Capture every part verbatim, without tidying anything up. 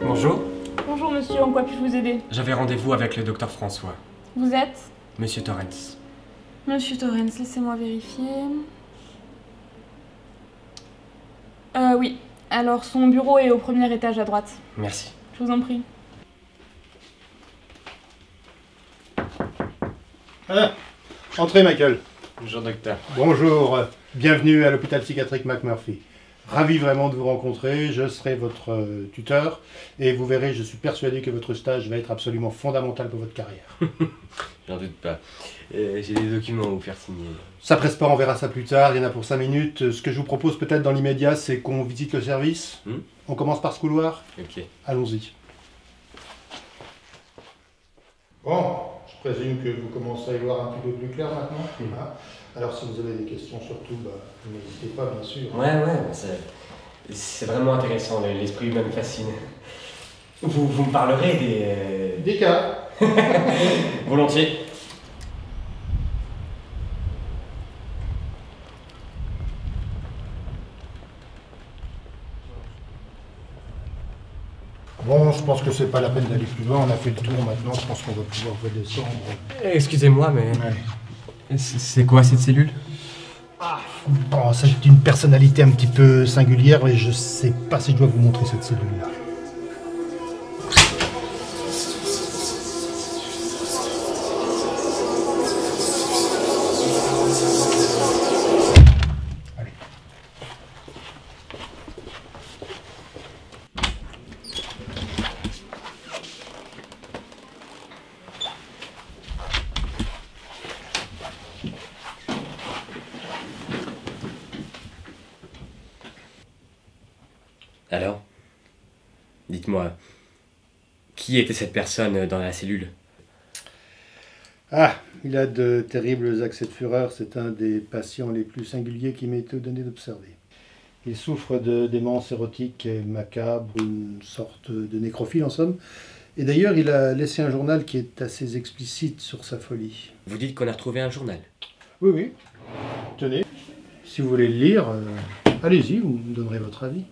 Bonjour. Bonjour monsieur, en quoi puis-je vous aider? J'avais rendez-vous avec le docteur François. Vous êtes? Monsieur Torrens. Monsieur Torrens, laissez-moi vérifier. Euh, oui. Alors, son bureau est au premier étage à droite. Merci. Je vous en prie. Ah, entrez, Michael. Bonjour, docteur. Bonjour, bienvenue à l'hôpital psychiatrique McMurphy. Ravi vraiment de vous rencontrer, je serai votre euh, tuteur et vous verrez, je suis persuadé que votre stage va être absolument fondamental pour votre carrière. J'en doute pas. Euh, J'ai des documents à vous faire signer. Ça presse pas, on verra ça plus tard, il y en a pour cinq minutes. Ce que je vous propose peut-être dans l'immédiat, c'est qu'on visite le service. Hmm On commence par ce couloir. Ok. Allons-y. Bon, je présume que vous commencez à y voir un petit peu plus clair maintenant. Hmm. Hein. Alors si vous avez des questions surtout, bah, n'hésitez pas bien sûr. Ouais, ouais, c'est vraiment intéressant, l'esprit humain me fascine. Vous, vous me parlerez des... Euh... Des cas. Volontiers. Bon, je pense que c'est pas la peine d'aller plus loin, on a fait le tour maintenant, je pense qu'on va pouvoir redescendre. Excusez-moi, mais... Ouais. C'est quoi cette cellule? Ah, bon, c'est une personnalité un petit peu singulière et je sais pas si je dois vous montrer cette cellule-là. Allez. Alors, dites-moi, qui était cette personne dans la cellule? Ah, il a de terribles accès de fureur, c'est un des patients les plus singuliers qui m'ait été donné d'observer. Il souffre de démence érotique et macabre, une sorte de nécrophile en somme. Et d'ailleurs, il a laissé un journal qui est assez explicite sur sa folie. Vous dites qu'on a retrouvé un journal? Oui, oui. Tenez, si vous voulez le lire, euh, allez-y, vous me donnerez votre avis.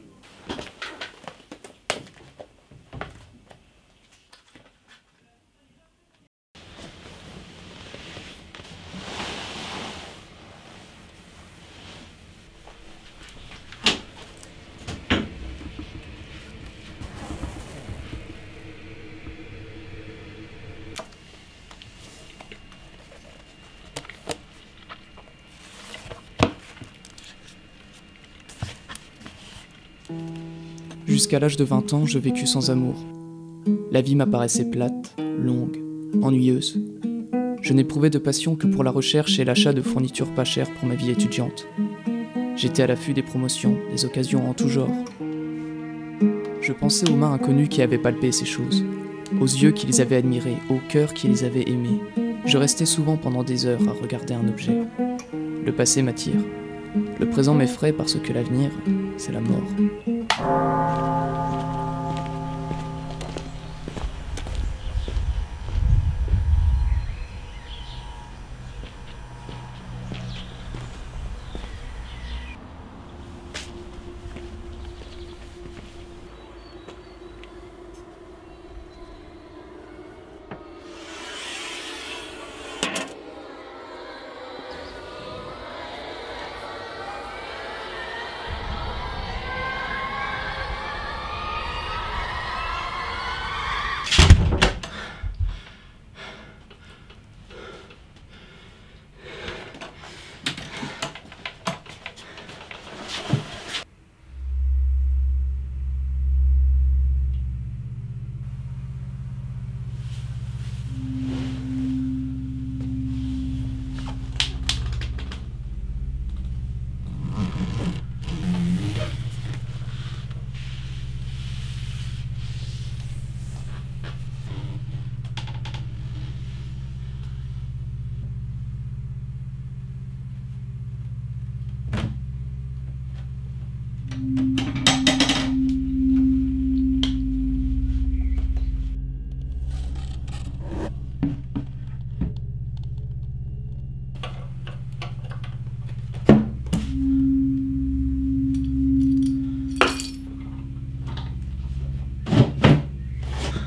Jusqu'à l'âge de vingt ans, je vécus sans amour. La vie m'apparaissait plate, longue, ennuyeuse. Je n'éprouvais de passion que pour la recherche et l'achat de fournitures pas chères pour ma vie étudiante. J'étais à l'affût des promotions, des occasions en tout genre. Je pensais aux mains inconnues qui avaient palpé ces choses, aux yeux qui les avaient admirées, au cœur qui les avait aimées. Je restais souvent pendant des heures à regarder un objet. Le passé m'attire. Le présent m'effraie parce que l'avenir, c'est la mort.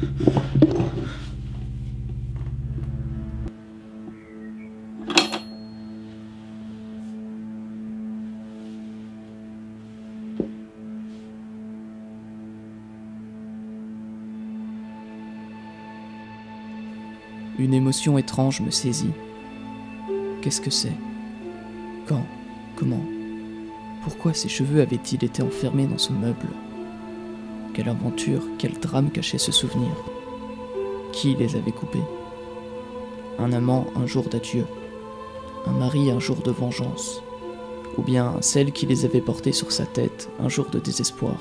Une émotion étrange me saisit. Qu'est-ce que c'est? Quand? Comment? Pourquoi ces cheveux avaient-ils été enfermés dans ce meuble? Quelle aventure, quel drame cachait ce souvenir? Qui les avait coupés? Un amant un jour d'adieu, un mari un jour de vengeance, ou bien celle qui les avait portés sur sa tête un jour de désespoir.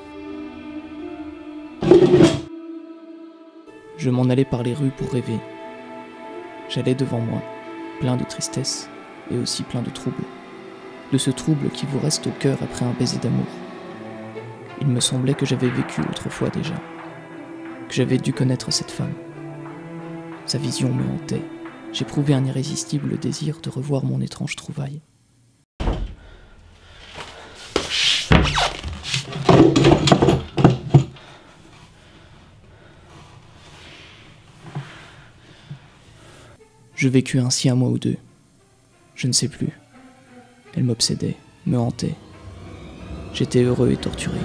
Je m'en allais par les rues pour rêver. J'allais devant moi, plein de tristesse et aussi plein de trouble. De ce trouble qui vous reste au cœur après un baiser d'amour. Il me semblait que j'avais vécu autrefois déjà, que j'avais dû connaître cette femme. Sa vision me hantait. J'éprouvais un irrésistible désir de revoir mon étrange trouvaille. Je vécus ainsi un mois ou deux. Je ne sais plus. Elle m'obsédait, me hantait. J'étais heureux et torturé.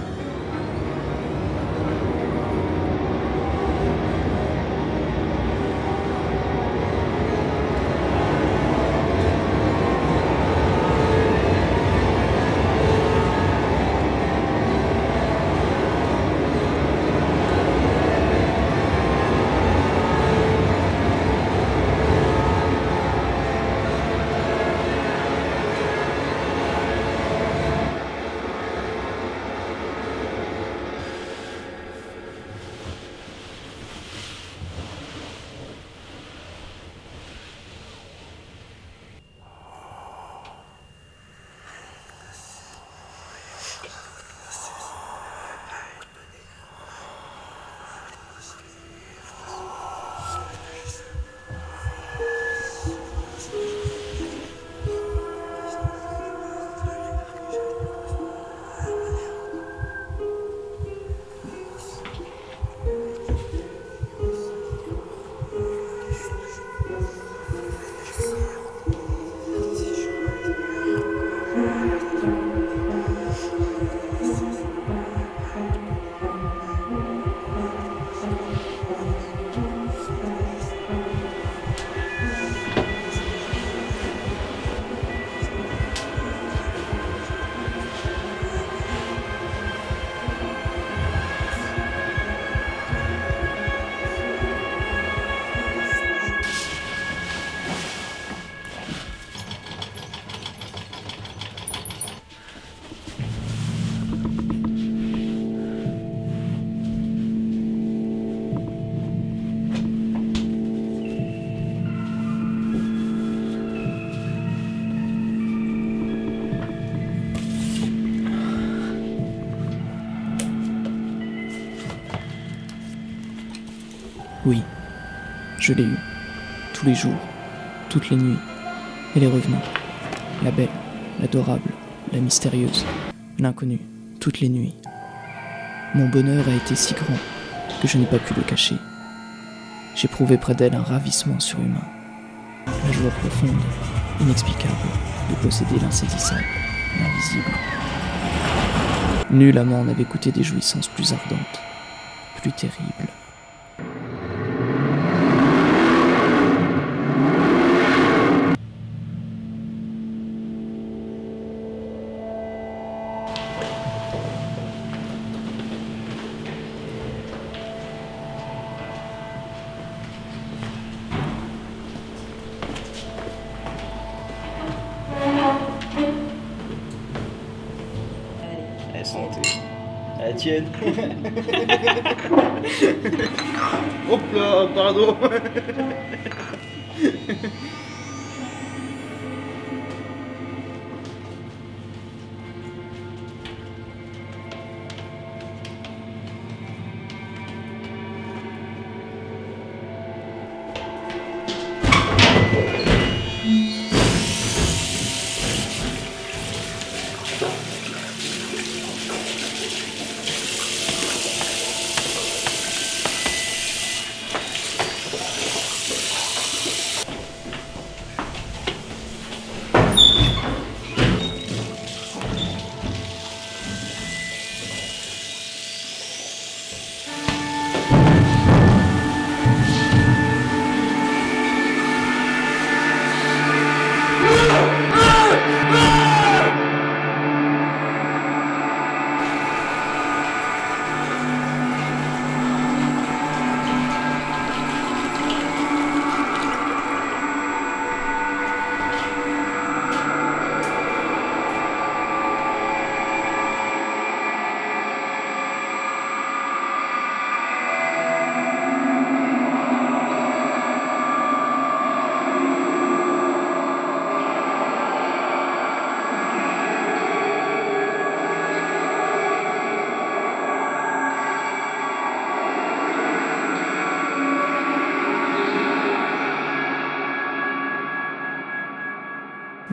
Oui, je l'ai eue. Tous les jours, toutes les nuits. Elle est revenue. La belle, l'adorable, la mystérieuse, l'inconnue, toutes les nuits. Mon bonheur a été si grand que je n'ai pas pu le cacher. J'éprouvais près d'elle un ravissement surhumain. La joie profonde, inexplicable, de posséder l'insaisissable, l'invisible. Nul amant n'avait goûté des jouissances plus ardentes, plus terribles. Santé. À la tienne. Hop là, pardon.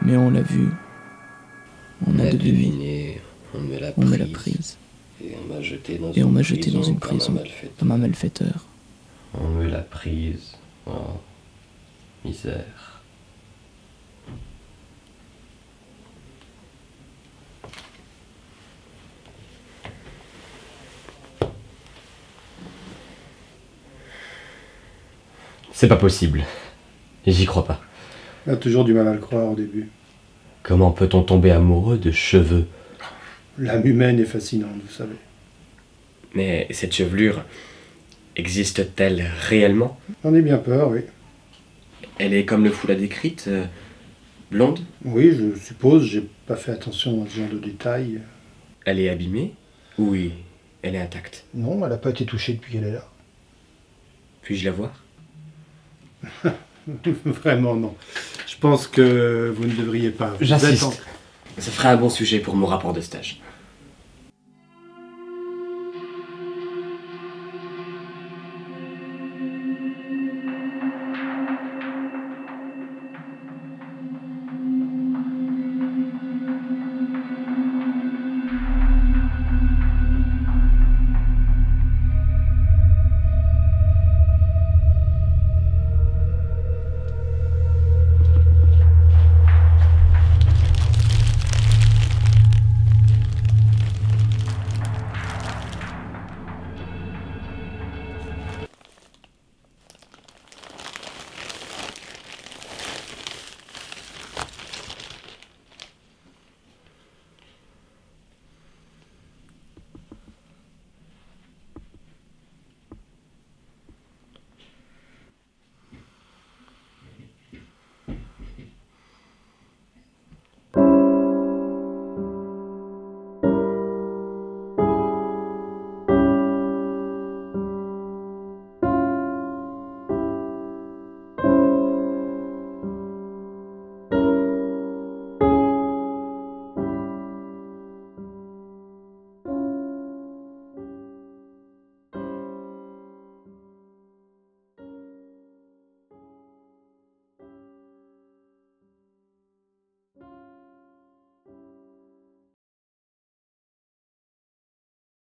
Mais on l'a vu. On, on a deviné. deviné. On me l'a on prise. me l'a prise. Et on m'a jeté dans Et une on m'a prison, jeté dans une comme un prison, malfaiteur. comme un malfaiteur. On me l'a prise. Oh, misère. C'est pas possible. J'y crois pas. On a toujours du mal à le croire au début. Comment peut-on tomber amoureux de cheveux? L'âme humaine est fascinante, vous savez. Mais cette chevelure existe-t-elle réellement? J'en ai bien peur, oui. Elle est comme le fou l'a décrite, euh, blonde? Oui, je suppose, j'ai pas fait attention à ce genre de détails. Elle est abîmée? Oui, elle est intacte. Non, elle n'a pas été touchée depuis qu'elle est là. Puis-je la voir? Vraiment non. Je pense que vous ne devriez pas. Vous J'insiste. êtes en- Ça ferait un bon sujet pour mon rapport de stage.